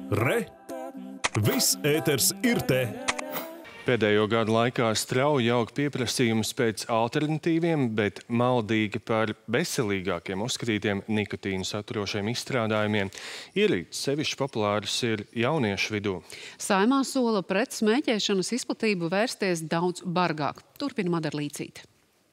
Re! Viss ēters ir te! Pēdējo gadu laikā strauji aug pieprasījums pēc alternatīviem, bet maldīgi par veselīgākiem uzskatītiem nikotīnu saturošiem izstrādājumiem. Ierīces sevišķi populāras ir jauniešu vidū. Saeimā sola pret smēķēšanas izplatību vērsties daudz bargāk. Turpina Madara Līcīte.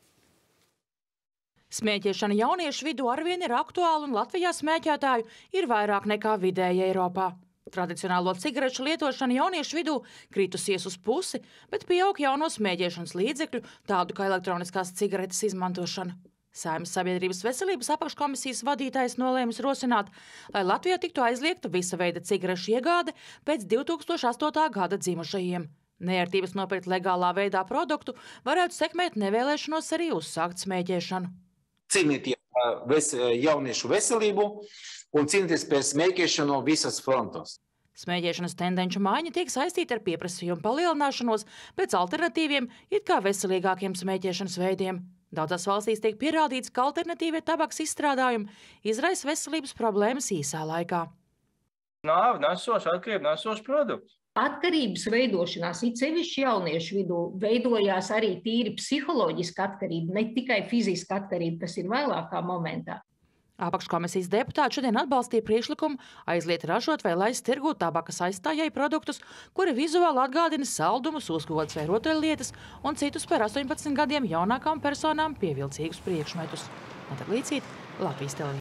Smēķēšana jauniešu vidū arvien ir aktuāla, un Latvijā smēķētāju ir vairāk nekā vidēji Eiropā. Tradicionālo cigarešu lietošana jauniešu vidū kritusies uz pusi, bet pieaug jauno smēķēšanas līdzekļu, tādu kā elektroniskās cigaretes izmantošana. Saeimas Sabiedrības veselības apakškomisijas vadītājs nolēmis rosināt, lai Latvijā tiktu aizliegta visa veida cigarešu iegāde pēc 2008. gada dzimušajiem. Neērtības nopirkt legālā veidā produktu varētu sekmēt nevēlēšanos arī uzsākt smēķēšanu. Cīnīties jauniešu veselību un cīnīties par smēķēšanu visas frontos. Smēķēšanas tendenču maiņa tiek saistīta ar pieprasījumu palielināšanos pēc alternatīviem, it kā veselīgākiem smēķēšanas veidiem. Daudzās valstīs tiek pierādīts, ka alternatīvie tabaks izstrādājumi izraisa veselības problēmas īsā laikā. Nāvi nesošs, atkarība nesošs produkts. Atkarības veidošanās, it sevišķi jauniešu vidū, veidojās arī tīri psiholoģiska atkarība, ne tikai fiziska atkarība, kas ir vēlākā momentā. Apakškomisijas deputāti šodien atbalstīja priekšlikumu aizliegt ražot vai laist tirgū tabakas aizstājēju produktus, kuri vizuāli atgādina saldumus, uzkodas vai rotaļlietas un citus par 18 gadiem jaunākām personām pievilcīgus priekšmetus. Madara Līcīte, Latvijas televīzija.